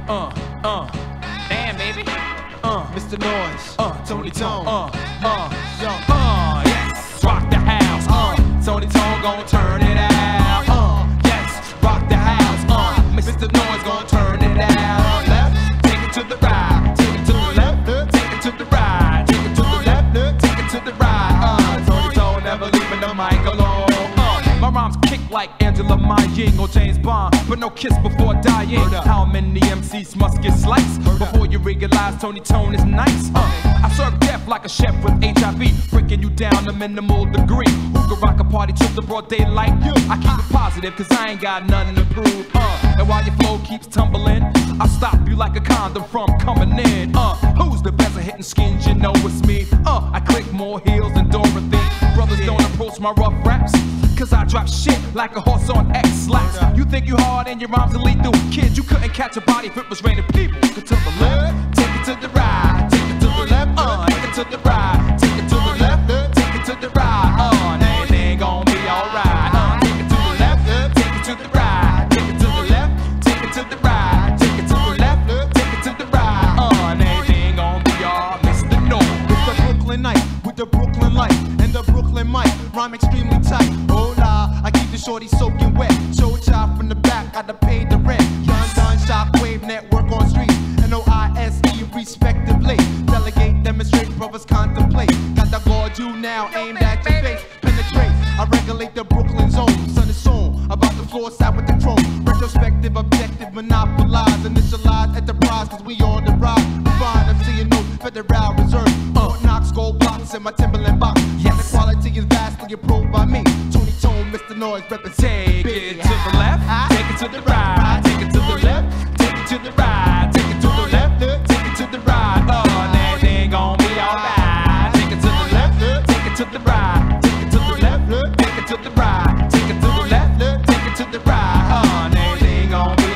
Damn, baby. Mr. Noise, Tony Tone. Yes, rock the house. Tony Tone gon' turn it out. Yes, rock the house. Mr. Noise gon' turn it out. Left, take it to the right. Take it to the left, take it to the right. Take it to the left, take it to the right. Tony Tone never leaving the mic alone. My rhymes kick like Angela Maying or James Bond, but no kiss before dying. How many MCs must get sliced before you realize Tony Tone is nice? I serve death like a chef with HIV, breaking you down to minimal degree. Who could rock a party to the broad daylight? I keep it positive cause I ain't got nothing to prove. And while your flow keeps tumbling, I stop you like a condom from coming in. Who's the best at hitting skins? You know it's me. I click more heels than Dorothy. Brothers don't approach my rough raps, cause I drop shit like a horse on X-Lax. You think you hard and your rhymes are lethal. Kid, you couldn't catch a body if it was raining people. Take it to the left, take it to the right. Take it to the left, take it to the right. Take it to the left, take it to the right. And everything gon' be alright. Take it to the left, take it to the right. Take it to the left, take it to the right. Take it to the left, take it to the right. And everything gon' be alright. Mr. Noise. It's the Brooklyn night with the Brooklyn light and the Brooklyn mic. Rhyme extremely tight. Oh la, I keep the shorty soaking wet. Show child from the back, gotta pay the rent. Young Don, Shockwave, network on street. NOISE respectively. Delegate, demonstrate, brothers contemplate. Got the guard you now, aimed at your face. Penetrate, I regulate the Brooklyn zone. Sun is on, about the floor side with the chrome. Retrospective, objective, monopolize. Initialize, enterprise, cause we on the rise. Refine, I'm seeing no Federal Reserve. Fort Knox, gold blocks in my Timberland box. Yes, the quality is vastly approved by me. Tony Tone, Mr. Noise, represent. Take it to the left, take it to the right. Take it to the left, take it to the right. Take it to the left, take it to the right. And everything gon' be alright. Take it to the left, take it to the right. Take it to the left, take it to the right. Take it to the left, take it to the right. And everything gon' be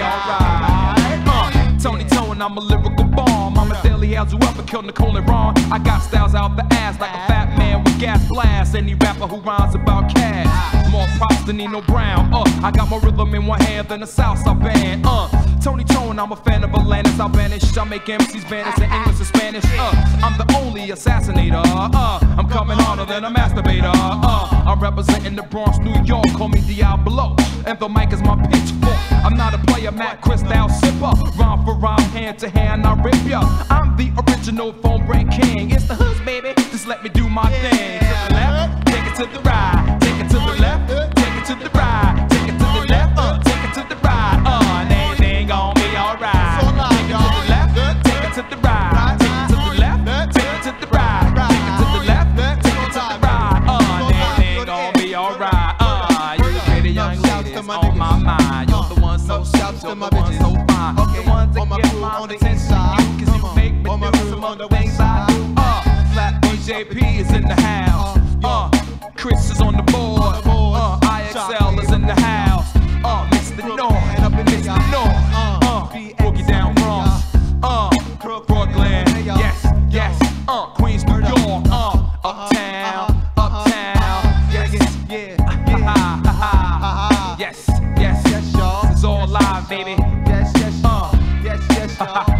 alright. Tony Tone, I'm a lyrical bomb. I'm a daily as whoever killed Nicole and Ron. I got styles out the ass like a fat man with gas blast. Any rapper who rhymes about cash, more props than Nino Brown. I got more rhythm in one hand than the Southside band. Tony Tone, I'm a fan of Atlantis. I vanish, I make MCs vanish in English and Spanish. I'm the only assassinator. I'm coming harder than a masturbator. I'm representing the Bronx, New York. Call me Diablo, and the mic is my pitchfork. I'm not a player, Matt Crystal sipper. Rhyme for rhyme, hand to hand, I rip ya. I'm the original phone break king. It's the hoods, baby. Just let me do my thing. To the left, take it to the right. Take it to the left, take it to the right. Take it to the left, take it to the right. And everything gon' be alright. Take it to the left, take it to the right. Take it to the left, take it to the right. Take it to the left, take it to the right. And everything gon' be alright. You pretty young ladies on my mind. You're the one so sharp, you're the one so fine. The ones that get my attention, you, cause you make me do some other things I do. Flat JP is in the house. Chris is on the board. IXL is in the house. Mr. Noise, Mr. Noise. Boogie down Bronx. Brooklyn. Yes, yes. Queens, New York. Uptown, uptown. Yes, yeah, yeah. Yes, yes, yes, y'all. It's all live, baby. Yes, yes, yes, yes, y'all.